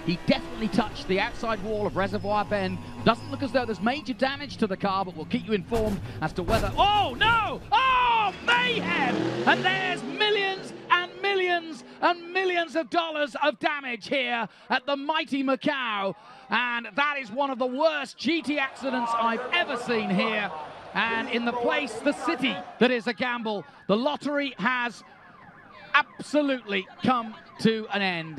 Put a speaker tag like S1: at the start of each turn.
S1: He definitely touched the outside wall of Reservoir Bend. Doesn't look as though there's major damage to the car, but we'll keep you informed as to whether... Oh, no! Oh, mayhem! And there's millions and millions and millions of dollars of damage here at the mighty Macau. And that is one of the worst GT accidents I've ever seen here. And in the place, the city that is a gamble, the lottery has absolutely come to an end.